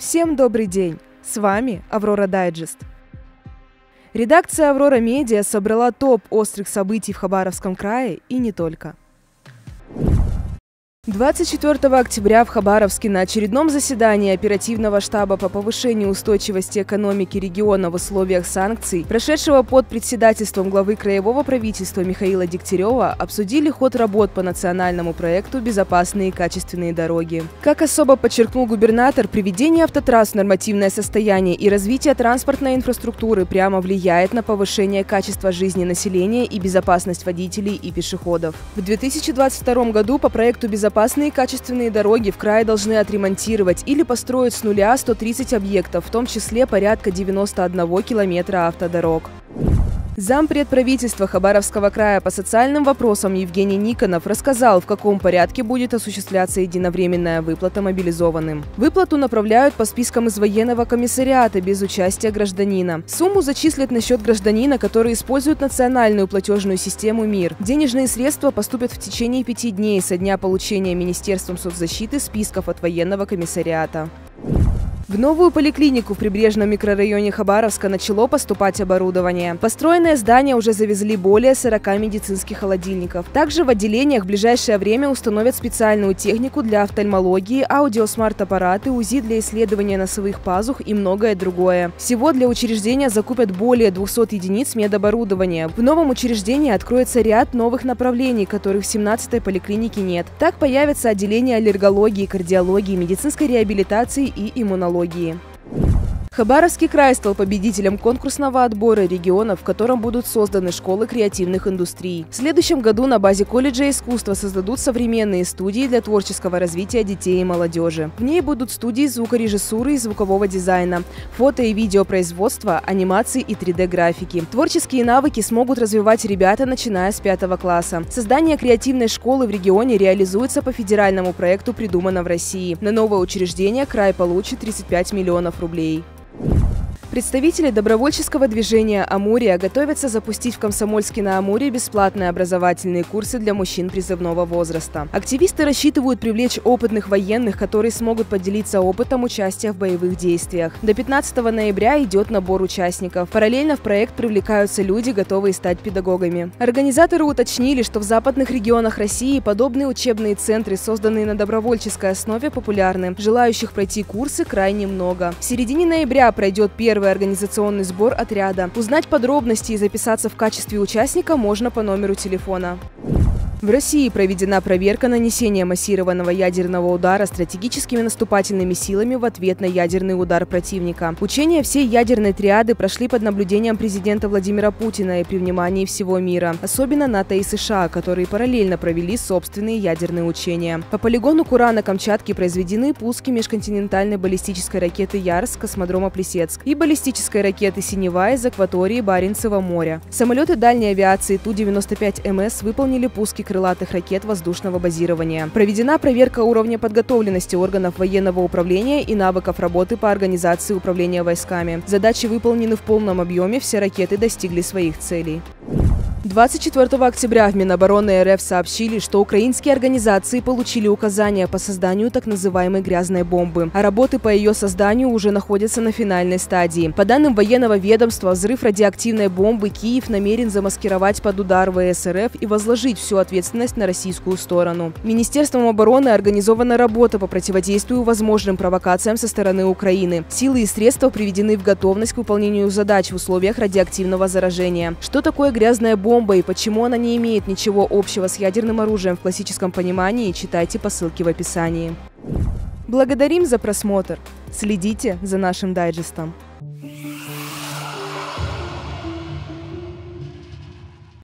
Всем добрый день! С вами Аврора Дайджест. Редакция Аврора Медиа собрала топ острых событий в Хабаровском крае и не только. 24 октября в Хабаровске на очередном заседании оперативного штаба по повышению устойчивости экономики региона в условиях санкций, прошедшего под председательством главы краевого правительства Михаила Дегтярева, обсудили ход работ по национальному проекту «Безопасные и качественные дороги». Как особо подчеркнул губернатор, приведение автотрасс в нормативное состояние и развитие транспортной инфраструктуры прямо влияет на повышение качества жизни населения и безопасность водителей и пешеходов. В 2022 году по проекту «Безопасные и качественные дороги» в крае должны отремонтировать или построить с нуля 130 объектов, в том числе порядка 91 километра автодорог. Зампред правительства Хабаровского края по социальным вопросам Евгений Никонов рассказал, в каком порядке будет осуществляться единовременная выплата мобилизованным. Выплату направляют по спискам из военного комиссариата без участия гражданина. Сумму зачислят на счет гражданина, который использует национальную платежную систему МИР. Денежные средства поступят в течение 5 дней со дня получения Министерством соцзащиты списков от военного комиссариата. В новую поликлинику в прибрежном микрорайоне Хабаровска начало поступать оборудование. Построенное здание уже завезли более 40 медицинских холодильников. Также в отделениях в ближайшее время установят специальную технику для офтальмологии, аудиосмарт-аппараты, УЗИ для исследования носовых пазух и многое другое. Всего для учреждения закупят более 200 единиц медоборудования. В новом учреждении откроется ряд новых направлений, которых в 17-й поликлинике нет. Так появятся отделения аллергологии, кардиологии, медицинской реабилитации и иммунологии. Хабаровский край стал победителем конкурсного отбора регионов, в котором будут созданы школы креативных индустрий. В следующем году на базе колледжа искусства создадут современные студии для творческого развития детей и молодежи. В ней будут студии звукорежиссуры и звукового дизайна, фото- и видеопроизводства, анимации и 3D-графики. Творческие навыки смогут развивать ребята, начиная с 5 класса. Создание креативной школы в регионе реализуется по федеральному проекту «Придумано в России». На новое учреждение край получит 35 миллионов рублей. Представители добровольческого движения «Амурия» готовятся запустить в Комсомольске-на-Амуре бесплатные образовательные курсы для мужчин призывного возраста. Активисты рассчитывают привлечь опытных военных, которые смогут поделиться опытом участия в боевых действиях. До 15 ноября идет набор участников. Параллельно в проект привлекаются люди, готовые стать педагогами. Организаторы уточнили, что в западных регионах России подобные учебные центры, созданные на добровольческой основе, популярны. Желающих пройти курсы крайне много. В середине ноября пройдет первый организационный сбор отряда. Узнать подробности и записаться в качестве участника можно по номеру телефона. В России проведена проверка нанесения массированного ядерного удара стратегическими наступательными силами в ответ на ядерный удар противника. Учения всей ядерной триады прошли под наблюдением президента Владимира Путина и при внимании всего мира, особенно НАТО и США, которые параллельно провели собственные ядерные учения. По полигону Кура на Камчатке произведены пуски межконтинентальной баллистической ракеты «Яр» с космодрома Плесецк и баллистической ракеты «Синева» из акватории Баренцева моря. Самолеты дальней авиации Ту-95МС выполнили пуски крылатых ракет воздушного базирования. Проведена проверка уровня подготовленности органов военного управления и навыков работы по организации управления войсками. Задачи выполнены в полном объеме, все ракеты достигли своих целей. 24 октября в Минобороны РФ сообщили, что украинские организации получили указания по созданию так называемой «грязной бомбы», а работы по ее созданию уже находятся на финальной стадии. По данным военного ведомства, взрыв радиоактивной бомбы Киев намерен замаскировать под удар ВС РФ и возложить всю ответственность на российскую сторону. Министерством обороны организована работа по противодействию возможным провокациям со стороны Украины. Силы и средства приведены в готовность к выполнению задач в условиях радиоактивного заражения. Что такое грязная бомба и почему она не имеет ничего общего с ядерным оружием в классическом понимании, читайте по ссылке в описании. Благодарим за просмотр. Следите за нашим дайджестом.